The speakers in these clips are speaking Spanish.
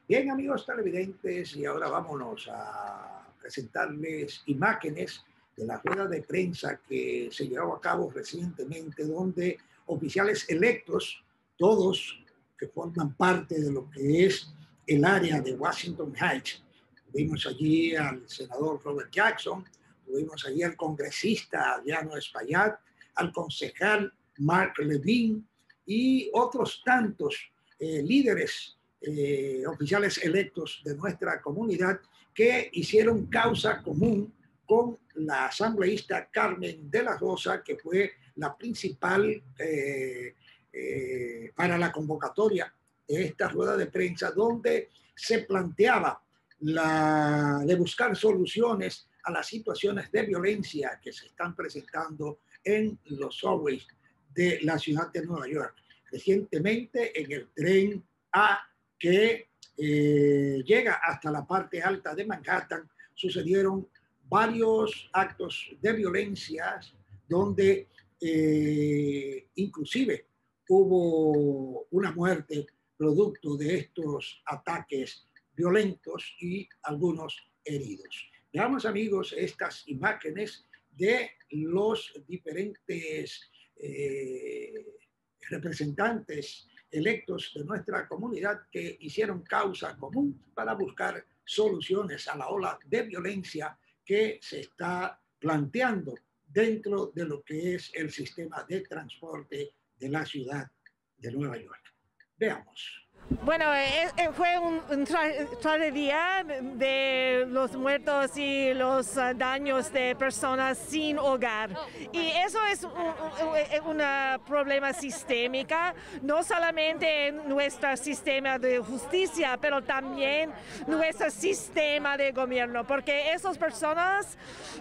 Bien, amigos televidentes, y ahora vámonos a presentarles imágenes de la rueda de prensa que se llevó a cabo recientemente, donde oficiales electos, todos que forman parte de lo que es el área de Washington Heights, tuvimos allí al senador Robert Jackson, tuvimos allí al congresista Adriano Espaillat, al concejal Mark Levine y otros tantos líderes oficiales electos de nuestra comunidad que hicieron causa común con la asambleísta Carmen de la Rosa, que fue la principal para la convocatoria de esta rueda de prensa, donde se planteaba de buscar soluciones a las situaciones de violencia que se están presentando en los subways de la ciudad de Nueva York. Recientemente en el tren A que llega hasta la parte alta de Manhattan, sucedieron varios actos de violencia donde inclusive hubo una muerte producto de estos ataques violentos y algunos heridos. Veamos, amigos, estas imágenes de los diferentes representantes electos de nuestra comunidad que hicieron causa común para buscar soluciones a la ola de violencia que se está planteando dentro de lo que es el sistema de transporte de la ciudad de Nueva York. Veamos. Bueno, fue un tragedia de los muertos y los daños de personas sin hogar. Y eso es un problema sistémico, no solamente en nuestro sistema de justicia, pero también nuestro sistema de gobierno, porque esas personas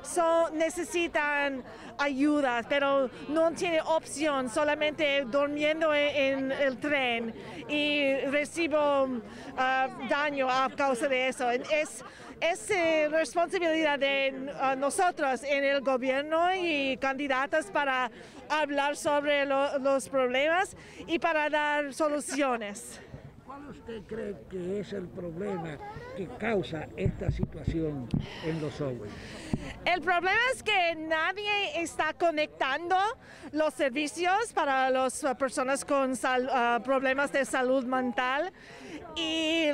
necesitan ayuda, pero no tienen opción, solamente durmiendo en el tren y recibo daño a causa de eso. Es responsabilidad de nosotros en el gobierno y candidatos para hablar sobre los problemas y para dar soluciones. ¿Cuál usted cree que es el problema que causa esta situación en los subways? El problema es que nadie está conectando los servicios para las personas con problemas de salud mental y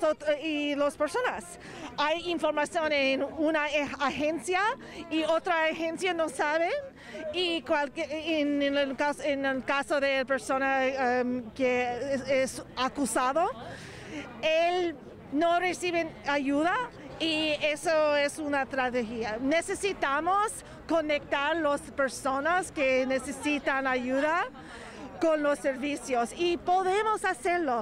las personas. Hay información en una agencia y otra agencia no saben, y en el caso de la persona que es acusado, él no recibe ayuda. Y eso es una tragedia. Necesitamos conectar las personas que necesitan ayuda con los servicios y podemos hacerlo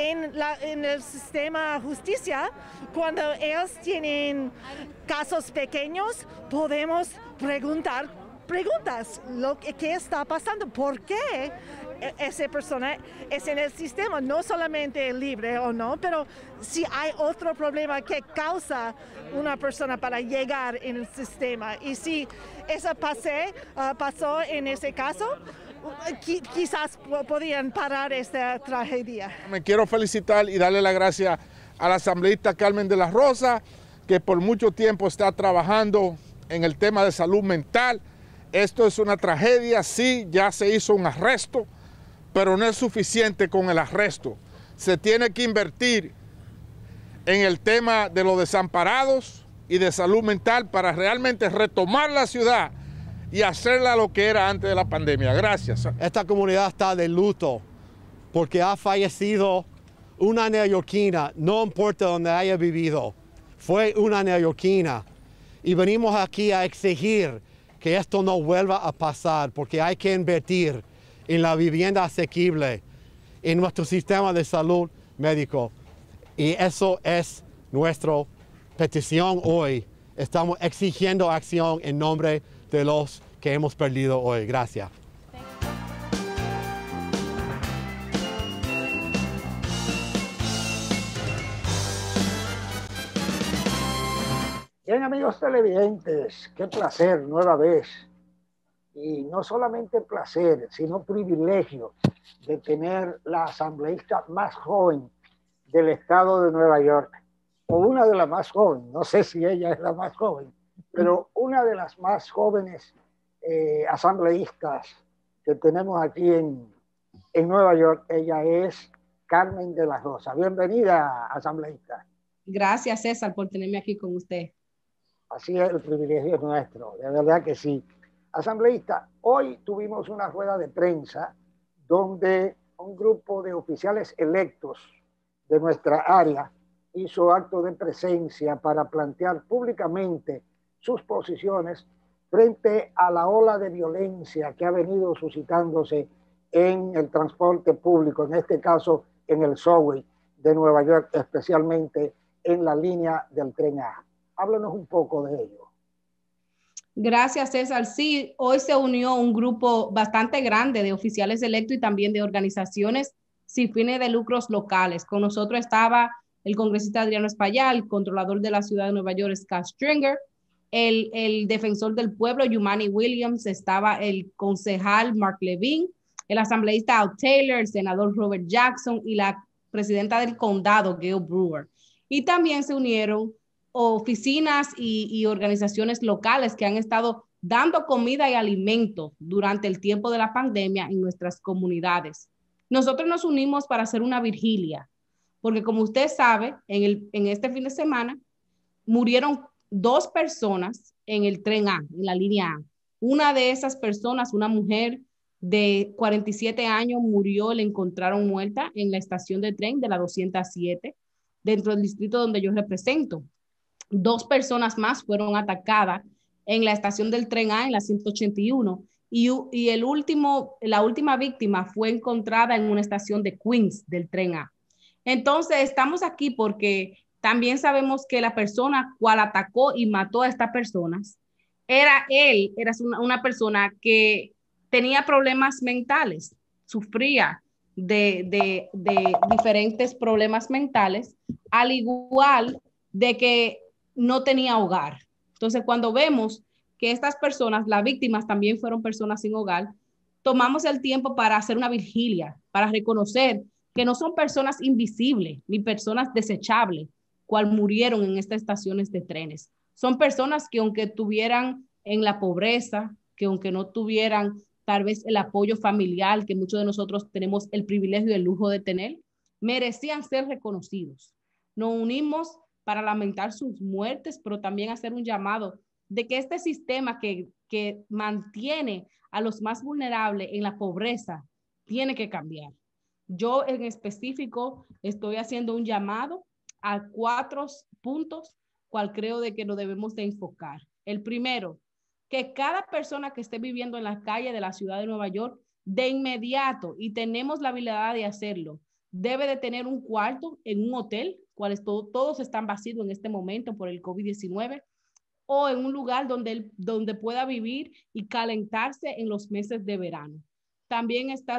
en el sistema de justicia. Cuando ellos tienen casos pequeños, podemos preguntar preguntas, qué está pasando, por qué esa persona es en el sistema, no solamente libre o no, pero si hay otro problema que causa una persona para llegar en el sistema. Y si eso pasó en ese caso, quizás podían parar esta tragedia. Me quiero felicitar y darle las gracias a la asambleísta Carmen de la Rosa, que por mucho tiempo está trabajando en el tema de salud mental. Esto es una tragedia, sí, ya se hizo un arresto, pero no es suficiente con el arresto. Se tiene que invertir en el tema de los desamparados y de salud mental para realmente retomar la ciudad y hacerla lo que era antes de la pandemia. Gracias. Esta comunidad está de luto porque ha fallecido una neoyorquina, no importa dónde haya vivido, fue una neoyorquina. Y venimos aquí a exigir que esto no vuelva a pasar, porque hay que invertir en la vivienda asequible, en nuestro sistema de salud médico. Y eso es nuestra petición hoy. Estamos exigiendo acción en nombre de los que hemos perdido hoy. Gracias. Bien, amigos televidentes, qué placer nueva vez. Y no solamente placer, sino privilegio de tener la asambleísta más joven del estado de Nueva York, o una de las más jóvenes, no sé si ella es la más joven, pero una de las más jóvenes asambleístas que tenemos aquí en Nueva York. Ella es Carmen de la Rosa. Bienvenida, asambleísta. Gracias, César, por tenerme aquí con usted. Así es, el privilegio es nuestro, de verdad que sí. Asambleísta, hoy tuvimos una rueda de prensa donde un grupo de oficiales electos de nuestra área hizo acto de presencia para plantear públicamente sus posiciones frente a la ola de violencia que ha venido suscitándose en el transporte público, en este caso en el subway de Nueva York, especialmente en la línea del tren A. Háblanos un poco de ello. Gracias, César. Sí, hoy se unió un grupo bastante grande de oficiales electos y también de organizaciones sin fines de lucros locales. Con nosotros estaba el congresista Adriano Espaillat, el controlador de la ciudad de Nueva York, Scott Stringer, el defensor del pueblo, Yumani Williams, estaba el concejal Mark Levine, el asambleísta Al Taylor, el senador Robert Jackson y la presidenta del condado, Gail Brewer. Y también se unieron oficinas y organizaciones locales que han estado dando comida y alimentos durante el tiempo de la pandemia en nuestras comunidades. Nosotros nos unimos para hacer una vigilia, porque como usted sabe, en este fin de semana murieron 2 personas en el tren A, en la línea A. Una de esas personas, una mujer de 47 años, murió, la encontraron muerta en la estación de tren de la 207, dentro del distrito donde yo represento. 2 personas más fueron atacadas en la estación del tren A, en la 181, y la última víctima fue encontrada en una estación de Queens del tren A. Entonces, estamos aquí porque también sabemos que la persona cual atacó y mató a estas personas era una persona que tenía problemas mentales, sufría de diferentes problemas mentales, al igual de que no tenía hogar. Entonces, cuando vemos que estas personas, las víctimas, también fueron personas sin hogar, tomamos el tiempo para hacer una vigilia, para reconocer que no son personas invisibles ni personas desechables, cual murieron en estas estaciones de trenes. Son personas que aunque estuvieran en la pobreza, que aunque no tuvieran tal vez el apoyo familiar que muchos de nosotros tenemos el privilegio y el lujo de tener, merecían ser reconocidos. Nos unimos para lamentar sus muertes, pero también hacer un llamado de que este sistema que mantiene a los más vulnerables en la pobreza tiene que cambiar. Yo en específico estoy haciendo un llamado a 4 puntos, cual creo de que nos debemos de enfocar. El primero, que cada persona que esté viviendo en la calle de la ciudad de Nueva York, de inmediato, y tenemos la habilidad de hacerlo, debe de tener un cuarto en un hotel, cuales todos están vacíos en este momento por el COVID-19, o en un lugar donde pueda vivir y calentarse en los meses de verano. También está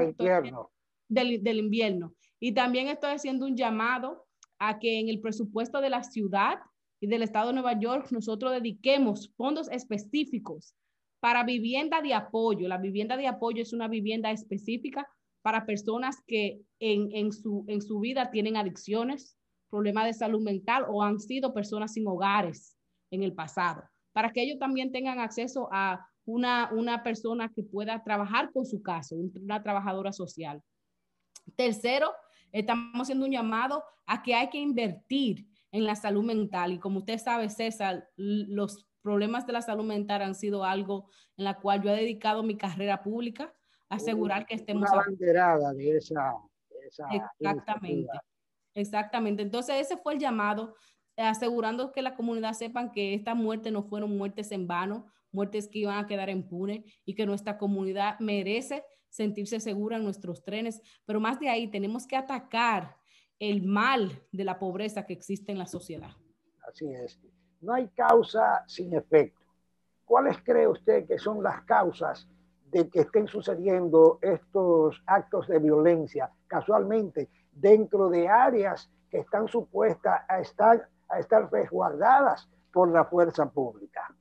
del invierno. Y también estoy haciendo un llamado a que en el presupuesto de la ciudad y del estado de Nueva York nosotros dediquemos fondos específicos para vivienda de apoyo. La vivienda de apoyo es una vivienda específica para personas que en su vida tienen adicciones, problemas de salud mental o han sido personas sin hogares en el pasado, para que ellos también tengan acceso a una persona que pueda trabajar con su caso, una trabajadora social. Tercero, estamos haciendo un llamado a que hay que invertir en la salud mental. Y como usted sabe, César, los problemas de la salud mental han sido algo en la cual yo he dedicado mi carrera pública a asegurar que estemos... Una banderada de esa Exactamente. Exactamente. Entonces ese fue el llamado, asegurando que la comunidad sepan que estas muertes no fueron muertes en vano, muertes que iban a quedar impunes y que nuestra comunidad merece sentirse segura en nuestros trenes. Pero más de ahí tenemos que atacar el mal de la pobreza que existe en la sociedad. Así es. No hay causa sin efecto. ¿Cuáles cree usted que son las causas de que estén sucediendo estos actos de violencia casualmente dentro de áreas que están supuestas a estar resguardadas por la fuerza pública?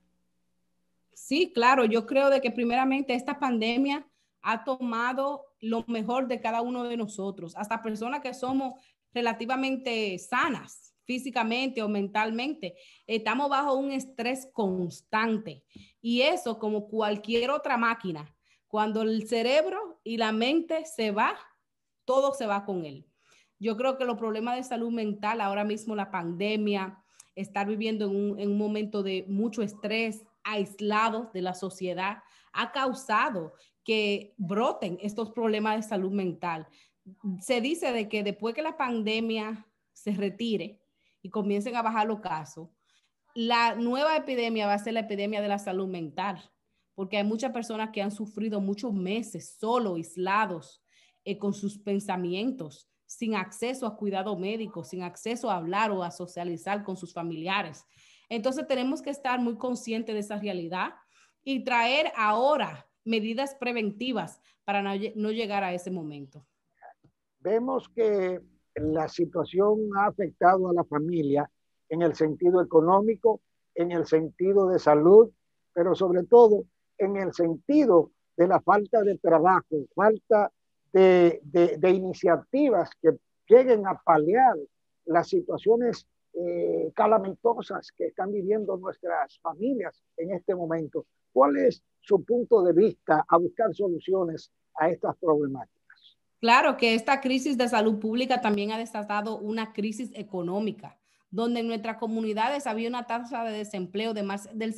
Sí, claro. Yo creo de que primeramente esta pandemia ha tomado lo mejor de cada uno de nosotros, hasta personas que somos relativamente sanas, físicamente o mentalmente. Estamos bajo un estrés constante y eso, como cualquier otra máquina, cuando el cerebro y la mente se va, todo se va con él. Yo creo que los problemas de salud mental, ahora mismo la pandemia, estar viviendo en un momento de mucho estrés, aislados de la sociedad, ha causado que broten estos problemas de salud mental. Se dice de que después que la pandemia se retire y comiencen a bajar los casos, la nueva epidemia va a ser la epidemia de la salud mental, porque hay muchas personas que han sufrido muchos meses solo, aislados, con sus pensamientos, sin acceso a cuidado médico, sin acceso a hablar o a socializar con sus familiares. Entonces tenemos que estar muy conscientes de esa realidad y traer ahora medidas preventivas para no llegar a ese momento. Vemos que la situación ha afectado a la familia en el sentido económico, en el sentido de salud, pero sobre todo en el sentido de la falta de trabajo, falta de iniciativas que lleguen a paliar las situaciones calamitosas que están viviendo nuestras familias en este momento. ¿Cuál es su punto de vista a buscar soluciones a estas problemáticas? Claro que esta crisis de salud pública también ha desatado una crisis económica, donde en nuestras comunidades había una tasa de desempleo de más del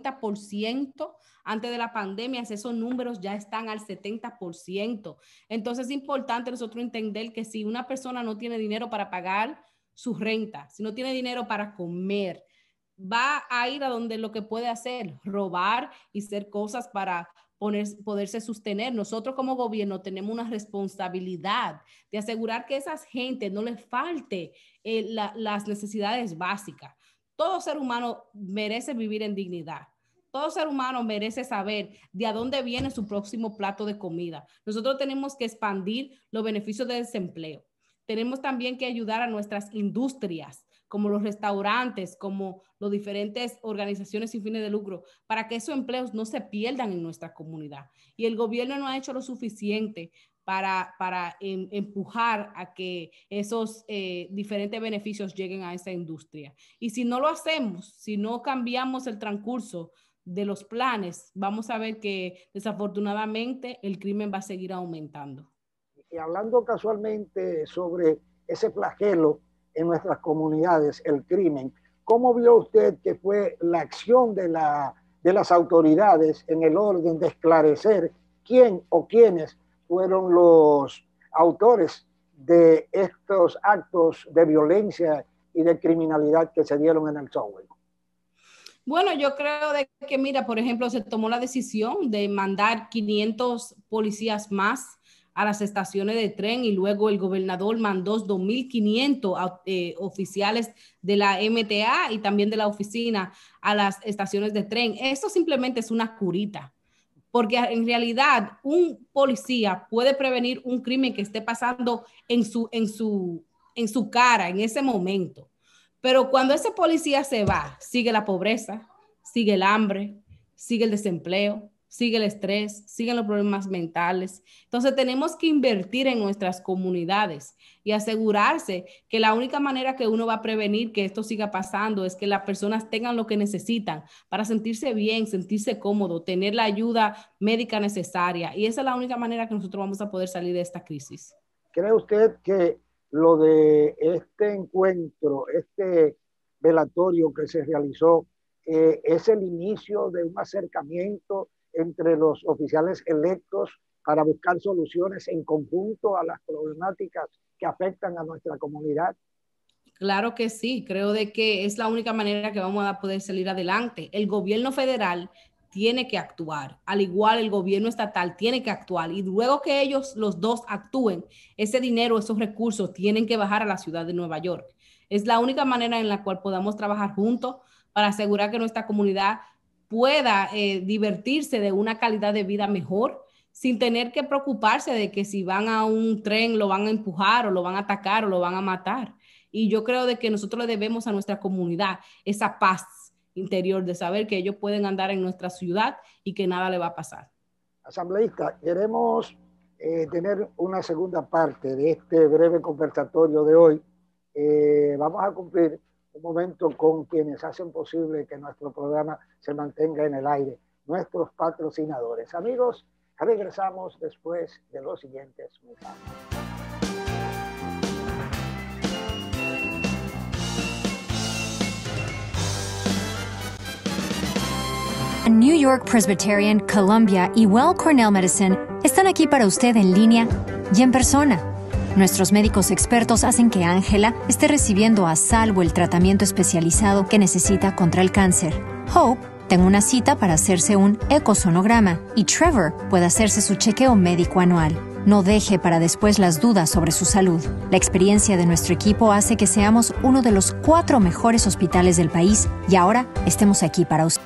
50% antes de la pandemia. Esos números ya están al 70%. Entonces es importante nosotros entender que si una persona no tiene dinero para pagar su renta, si no tiene dinero para comer, va a ir a donde lo que puede hacer, robar y hacer cosas para poderse sostener. Nosotros como gobierno tenemos una responsabilidad de asegurar que a esas gente no les falte las necesidades básicas. Todo ser humano merece vivir en dignidad. Todo ser humano merece saber de a dónde viene su próximo plato de comida. Nosotros tenemos que expandir los beneficios del desempleo. Tenemos también que ayudar a nuestras industrias, como los restaurantes, como las diferentes organizaciones sin fines de lucro, para que esos empleos no se pierdan en nuestra comunidad. Y el gobierno no ha hecho lo suficiente para empujar a que esos diferentes beneficios lleguen a esa industria. Y si no lo hacemos, si no cambiamos el transcurso de los planes, vamos a ver que desafortunadamente el crimen va a seguir aumentando. Y hablando casualmente sobre ese flagelo en nuestras comunidades, el crimen, ¿cómo vio usted que fue la acción de las autoridades en el orden de esclarecer quién o quiénes fueron los autores de estos actos de violencia y de criminalidad que se dieron en el subway? Bueno, yo creo de que, mira, por ejemplo, se tomó la decisión de mandar 500 policías más a las estaciones de tren y luego el gobernador mandó 2.500 oficiales de la MTA y también de la oficina a las estaciones de tren. Esto simplemente es una curita, porque en realidad un policía puede prevenir un crimen que esté pasando en su cara en ese momento. Pero cuando ese policía se va, sigue la pobreza, sigue el hambre, sigue el desempleo, sigue el estrés, siguen los problemas mentales. Entonces tenemos que invertir en nuestras comunidades y asegurarse que la única manera que uno va a prevenir que esto siga pasando es que las personas tengan lo que necesitan para sentirse bien, sentirse cómodo, tener la ayuda médica necesaria. Y esa es la única manera que nosotros vamos a poder salir de esta crisis. ¿Cree usted que lo de este encuentro, este velatorio que se realizó, es el inicio de un acercamiento entre los oficiales electos para buscar soluciones en conjunto a las problemáticas que afectan a nuestra comunidad? Claro que sí, creo de que es la única manera que vamos a poder salir adelante. El gobierno federal tiene que actuar, al igual el gobierno estatal tiene que actuar y luego que ellos los dos actúen, ese dinero, esos recursos tienen que bajar a la ciudad de Nueva York. Es la única manera en la cual podamos trabajar juntos para asegurar que nuestra comunidad pueda divertirse de una calidad de vida mejor sin tener que preocuparse de que si van a un tren lo van a empujar o lo van a atacar o lo van a matar. Y yo creo de que nosotros le debemos a nuestra comunidad esa paz interior de saber que ellos pueden andar en nuestra ciudad y que nada le va a pasar. Asambleísta, queremos tener una segunda parte de este breve conversatorio de hoy. Vamos a cumplir un momento con quienes hacen posible que nuestro programa se mantenga en el aire, nuestros patrocinadores. Amigos, regresamos después de los siguientes mensajes. New York Presbyterian, Columbia y Weill Cornell Medicine están aquí para usted en línea y en persona. Nuestros médicos expertos hacen que Ángela esté recibiendo a salvo el tratamiento especializado que necesita contra el cáncer. Hope tenga una cita para hacerse un ecosonograma y Trevor puede hacerse su chequeo médico anual. No deje para después las dudas sobre su salud. La experiencia de nuestro equipo hace que seamos uno de los 4 mejores hospitales del país y ahora estemos aquí para usted.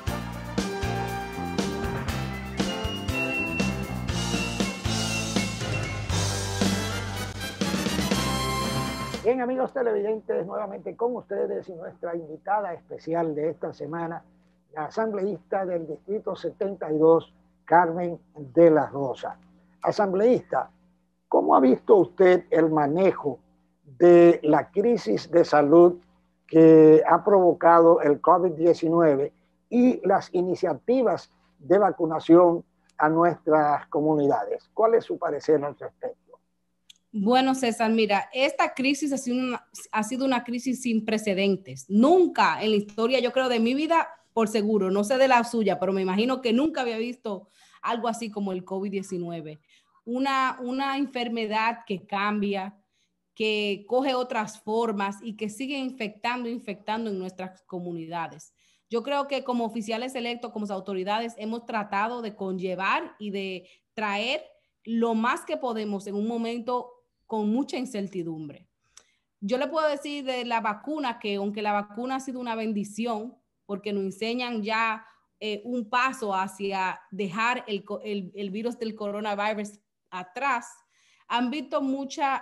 Bien, amigos televidentes, nuevamente con ustedes y nuestra invitada especial de esta semana, la asambleísta del Distrito 72, Carmen de la Rosa. Asambleísta, ¿cómo ha visto usted el manejo de la crisis de salud que ha provocado el COVID-19 y las iniciativas de vacunación a nuestras comunidades? ¿Cuál es su parecer al respecto? Bueno, César, mira, esta crisis ha sido una crisis sin precedentes. Nunca en la historia, yo creo, de mi vida, por seguro, no sé de la suya, pero me imagino que nunca había visto algo así como el COVID-19. Una enfermedad que cambia, que coge otras formas y que sigue infectando en nuestras comunidades. Yo creo que como oficiales electos, como autoridades, hemos tratado de conllevar y de traer lo más que podemos en un momento con mucha incertidumbre. Yo le puedo decir de la vacuna que aunque la vacuna ha sido una bendición porque nos enseñan ya un paso hacia dejar el virus del coronavirus atrás, han visto muchas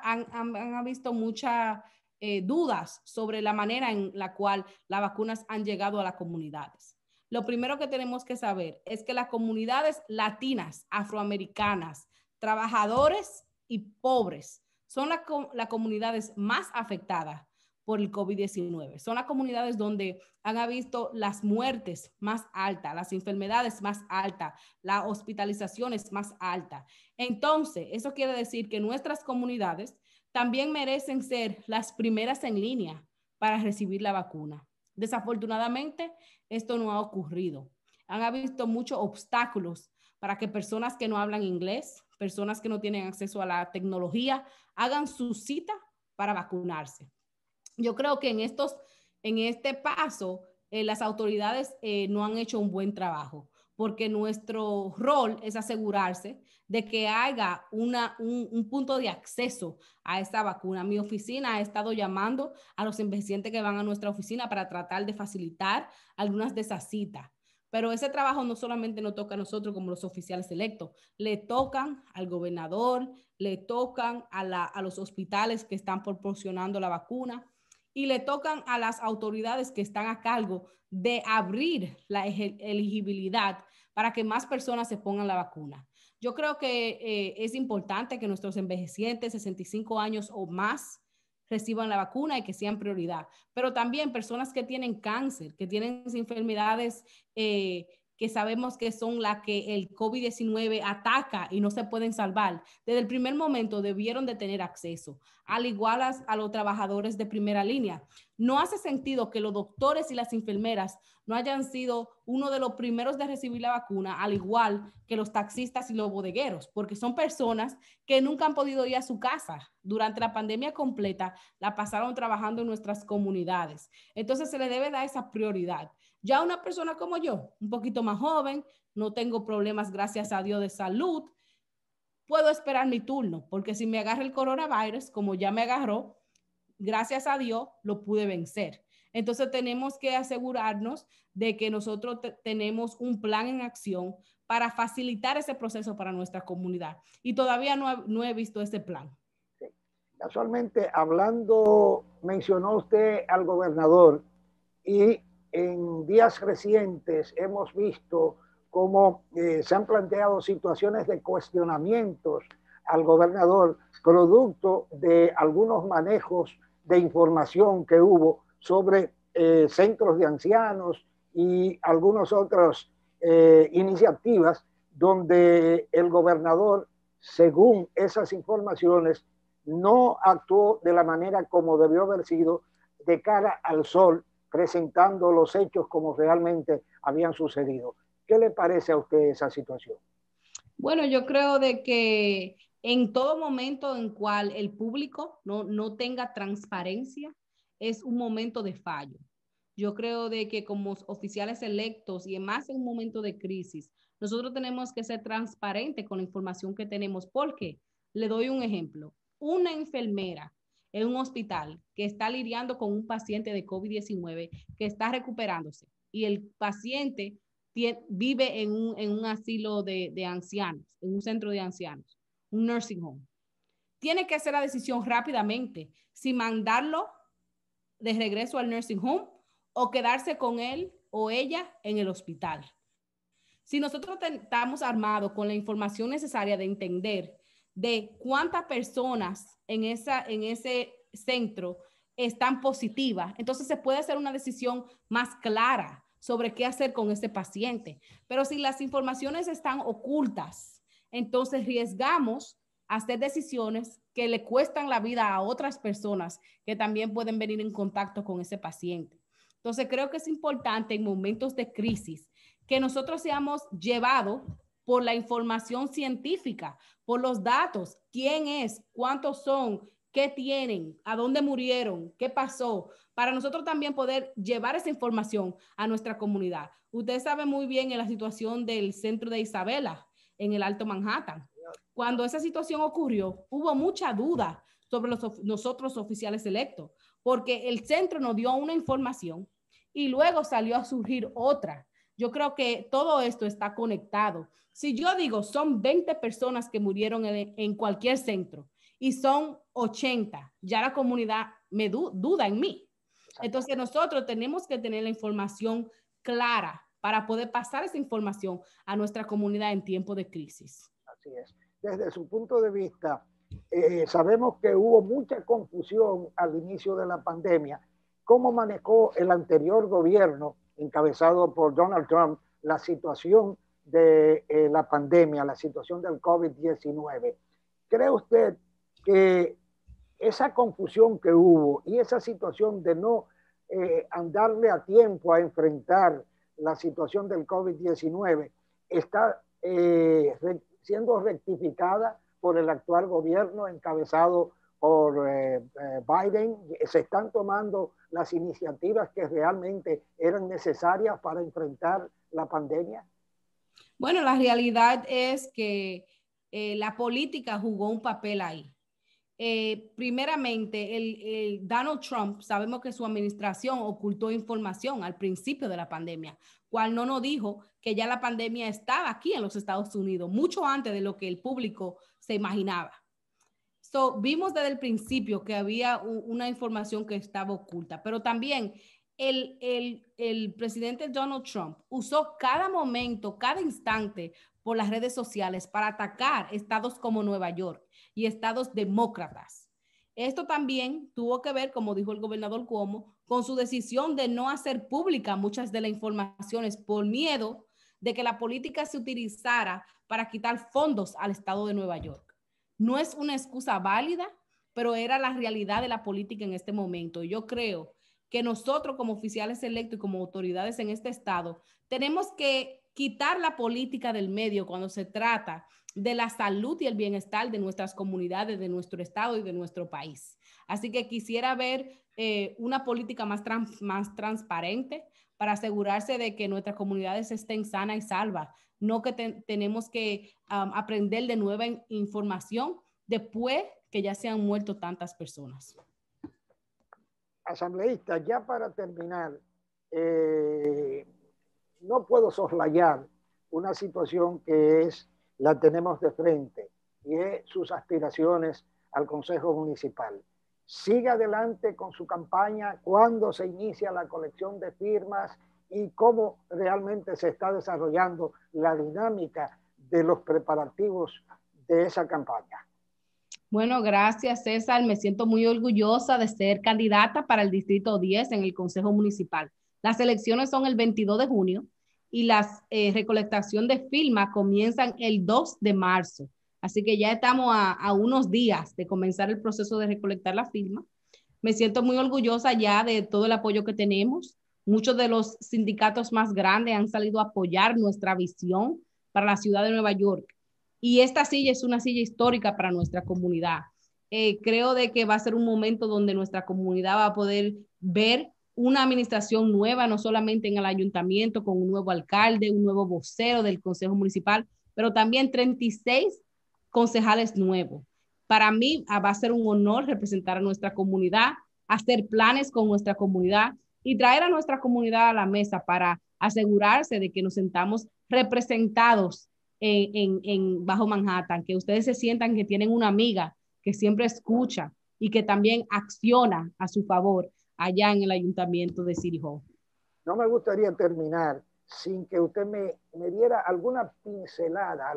dudas sobre la manera en la cual las vacunas han llegado a las comunidades. Lo primero que tenemos que saber es que las comunidades latinas, afroamericanas, trabajadores y pobres son las comunidades más afectadas por el COVID-19. Son las comunidades donde han visto las muertes más altas, las enfermedades más altas, las hospitalizaciones más altas. Entonces, eso quiere decir que nuestras comunidades también merecen ser las primeras en línea para recibir la vacuna. Desafortunadamente, esto no ha ocurrido. Han visto muchos obstáculos para que personas que no hablan inglés, personas que no tienen acceso a la tecnología, hagan su cita para vacunarse. Yo creo que en este paso, las autoridades no han hecho un buen trabajo, porque nuestro rol es asegurarse de que haya un punto de acceso a esta vacuna. Mi oficina ha estado llamando a los envejecientes que van a nuestra oficina para tratar de facilitar algunas de esas citas. Pero ese trabajo no solamente nos toca a nosotros como los oficiales electos, le tocan al gobernador, le tocan a los hospitales que están proporcionando la vacuna y le tocan a las autoridades que están a cargo de abrir la elegibilidad para que más personas se pongan la vacuna. Yo creo que es importante que nuestros envejecientes, 65 años o más, reciban la vacuna y que sean prioridad, pero también personas que tienen cáncer, que tienen enfermedades que sabemos que son las que el COVID-19 ataca y no se pueden salvar, desde el primer momento debieron de tener acceso, al igual a los trabajadores de primera línea. No hace sentido que los doctores y las enfermeras no hayan sido uno de los primeros de recibir la vacuna, al igual que los taxistas y los bodegueros, porque son personas que nunca han podido ir a su casa. Durante la pandemia completa, la pasaron trabajando en nuestras comunidades. Entonces se le debe dar esa prioridad. Ya una persona como yo, un poquito más joven, no tengo problemas, gracias a Dios, de salud, puedo esperar mi turno, porque si me agarra el coronavirus, como ya me agarró, gracias a Dios, lo pude vencer. Entonces tenemos que asegurarnos de que nosotros tenemos un plan en acción para facilitar ese proceso para nuestra comunidad. Y todavía no he visto ese plan. Sí. Casualmente, hablando, mencionó usted al gobernador y en días recientes hemos visto cómo se han planteado situaciones de cuestionamientos al gobernador producto de algunos manejos de información que hubo sobre centros de ancianos y algunas otras iniciativas donde el gobernador, según esas informaciones, no actuó de la manera como debió haber sido de cara al sol, presentando los hechos como realmente habían sucedido. ¿Qué le parece a usted esa situación? Bueno, yo creo de que en todo momento en cual el público no tenga transparencia, es un momento de fallo. Yo creo de que como oficiales electos y más en un momento de crisis, nosotros tenemos que ser transparentes con la información que tenemos. ¿Por qué? Le doy un ejemplo. Una enfermera en un hospital que está lidiando con un paciente de COVID-19 que está recuperándose y el paciente vive en un asilo de ancianos, en un centro de ancianos, un nursing home. Tiene que hacer la decisión rápidamente si mandarlo de regreso al nursing home o quedarse con él o ella en el hospital. Si nosotros estamos armados con la información necesaria de entender de cuántas personas en ese centro están positivas, entonces se puede hacer una decisión más clara sobre qué hacer con ese paciente. Pero si las informaciones están ocultas, entonces arriesgamos a hacer decisiones que le cuestan la vida a otras personas que también pueden venir en contacto con ese paciente. Entonces creo que es importante en momentos de crisis que nosotros seamos llevados por la información científica, por los datos, quién es, cuántos son, qué tienen, a dónde murieron, qué pasó, para nosotros también poder llevar esa información a nuestra comunidad. Usted sabe muy bien en la situación del centro de Isabela, en el Alto Manhattan. Cuando esa situación ocurrió, hubo mucha duda sobre nosotros oficiales electos, porque el centro nos dio una información y luego salió a surgir otra. Yo creo que todo esto está conectado. Si yo digo son 20 personas que murieron en cualquier centro y son 80, ya la comunidad me duda en mí. Entonces nosotros tenemos que tener la información clara para poder pasar esa información a nuestra comunidad en tiempo de crisis. Así es. Desde su punto de vista, sabemos que hubo mucha confusión al inicio de la pandemia. ¿Cómo manejó el anterior gobierno, encabezado por Donald Trump, la situación de la pandemia, la situación del COVID-19? ¿Cree usted que esa confusión que hubo y esa situación de no andarle a tiempo a enfrentar la situación del COVID-19 está siendo rectificada por el actual gobierno encabezado por Biden? ¿Se están tomando las iniciativas que realmente eran necesarias para enfrentar la pandemia? Bueno, la realidad es que la política jugó un papel ahí. Primeramente, el Donald Trump, sabemos que su administración ocultó información al principio de la pandemia, cual no nos dijo que ya la pandemia estaba aquí en los Estados Unidos, mucho antes de lo que el público se imaginaba. Vimos desde el principio que había una información que estaba oculta, pero también el presidente Donald Trump usó cada momento, cada instante por las redes sociales para atacar estados como Nueva York y estados demócratas. Esto también tuvo que ver, como dijo el gobernador Cuomo, con su decisión de no hacer pública muchas de las informaciones por miedo de que la política se utilizara para quitar fondos al estado de Nueva York. No es una excusa válida, pero era la realidad de la política en este momento. Yo creo que nosotros como oficiales electos y como autoridades en este estado tenemos que quitar la política del medio cuando se trata de la salud y el bienestar de nuestras comunidades, de nuestro estado y de nuestro país. Así que quisiera ver una política más transparente para asegurarse de que nuestras comunidades estén sanas y salvas, no que tenemos que aprender de nueva información después que ya se han muerto tantas personas. Asambleísta, ya para terminar, no puedo soslayar una situación que la tenemos de frente y es sus aspiraciones al Consejo Municipal. Siga adelante con su campaña, cuándo se inicia la colección de firmas y cómo realmente se está desarrollando la dinámica de los preparativos de esa campaña. Bueno, gracias, César. Me siento muy orgullosa de ser candidata para el Distrito 10 en el Consejo Municipal. Las elecciones son el 22 de junio y la recolectación de firmas comienzan el 2 de marzo. Así que ya estamos a unos días de comenzar el proceso de recolectar la firma. Me siento muy orgullosa ya de todo el apoyo que tenemos. Muchos de los sindicatos más grandes han salido a apoyar nuestra visión para la ciudad de Nueva York. Y esta silla es una silla histórica para nuestra comunidad. Creo de que va a ser un momento donde nuestra comunidad va a poder ver una administración nueva, no solamente en el ayuntamiento, con un nuevo alcalde, un nuevo vocero del Consejo Municipal, pero también 36 concejales nuevos. Para mí va a ser un honor representar a nuestra comunidad, hacer planes con nuestra comunidad y traer a nuestra comunidad a la mesa para asegurarse de que nos sentamos representados en Bajo Manhattan, que ustedes se sientan que tienen una amiga que siempre escucha y que también acciona a su favor allá en el ayuntamiento de City Hall. No me gustaría terminar sin que usted me diera algunas pinceladas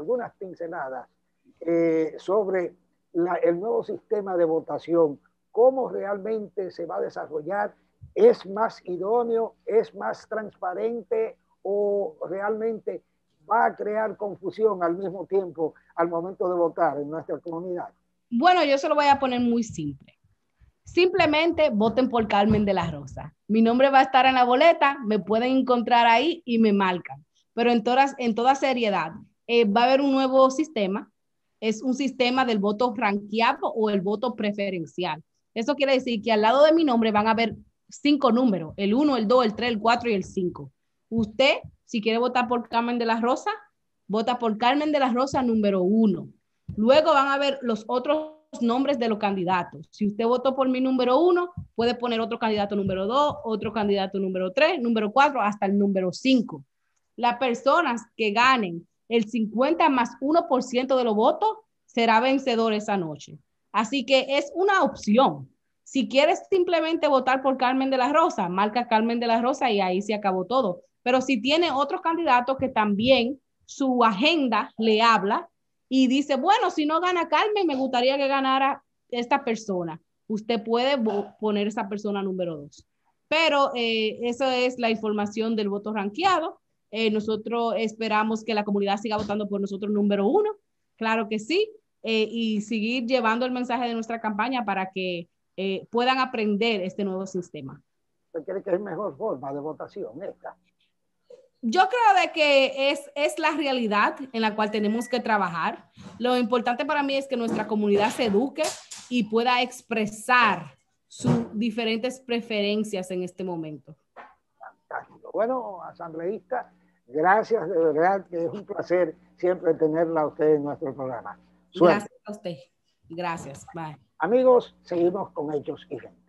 sobre el nuevo sistema de votación, cómo realmente se va a desarrollar, es más idóneo, es más transparente o realmente va a crear confusión al mismo tiempo al momento de votar en nuestra comunidad. Bueno, yo se lo voy a poner muy simple. Simplemente voten por Carmen de la Rosa. Mi nombre va a estar en la boleta, me pueden encontrar ahí y me marcan. Pero en toda seriedad, va a haber un nuevo sistema. Es un sistema del voto ranqueado o el voto preferencial. Eso quiere decir que al lado de mi nombre van a haber 5 números, el 1, el 2, el 3, el 4 y el 5. Usted, si quiere votar por Carmen de la Rosa, vota por Carmen de la Rosa número 1. Luego van a ver los otros nombres de los candidatos. Si usted votó por mi número 1, puede poner otro candidato número 2, otro candidato número 3, número 4, hasta el número 5. Las personas que ganen el 50 más 1% de los votos será vencedor esa noche. Así que es una opción. Si quieres simplemente votar por Carmen de la Rosa, marca Carmen de la Rosa y ahí se acabó todo. Pero si tiene otros candidatos que también su agenda le habla y dice, bueno, si no gana Carmen, me gustaría que ganara esta persona. Usted puede poner esa persona número 2. Pero eso es la información del voto ranqueado. Nosotros esperamos que la comunidad siga votando por nosotros número 1. Claro que sí. Y seguir llevando el mensaje de nuestra campaña para que puedan aprender este nuevo sistema. ¿Usted cree que es mejor forma de votación esta? Yo creo de que es la realidad en la cual tenemos que trabajar. Lo importante para mí es que nuestra comunidad se eduque y pueda expresar sus diferentes preferencias en este momento. Fantástico. Bueno, asambleísta, gracias, de verdad que es un placer siempre tenerla a usted en nuestro programa. Suerte. Gracias a usted. Gracias. Bye. Amigos, seguimos con Hechos y Gente.